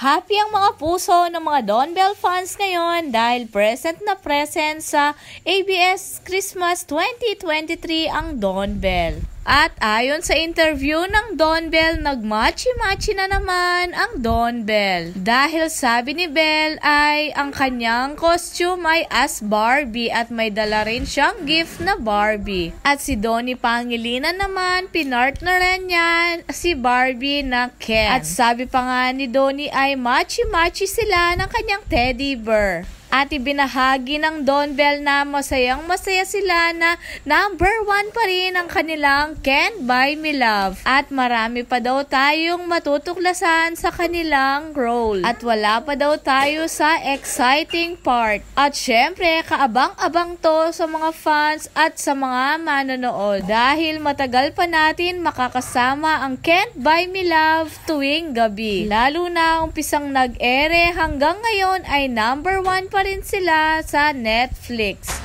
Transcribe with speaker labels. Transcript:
Speaker 1: Happy ang mga puso ng mga Dawn Bell fans ngayon dahil present na present sa ABS Christmas 2023 ang Dawn Bell. At ayon sa interview ng Dawn Bell, nagmachi-machi na naman ang Dawn Bell. Dahil sabi ni Bell ay ang kanyang costume ay as Barbie at may dala rin siyang gift na Barbie. At si Donnie Pangilinan naman, pinartneran niya si Barbie na Ken. At sabi pa nga ni Donnie ay machi-machi sila ng kanyang teddy bear. At ibinahagi ng Dawn Bell na masayang-masaya sila na number 1 pa rin ang kanilang Can't Buy Me Love. At marami pa daw tayong matutuklasan sa kanilang role. At wala pa daw tayo sa exciting part. At syempre, kaabang-abang to sa mga fans at sa mga manonood. Dahil matagal pa natin makakasama ang Can't Buy Me Love tuwing gabi. Lalo na umpisang nag-ere hanggang ngayon ay number 1 pa rin sila sa Netflix.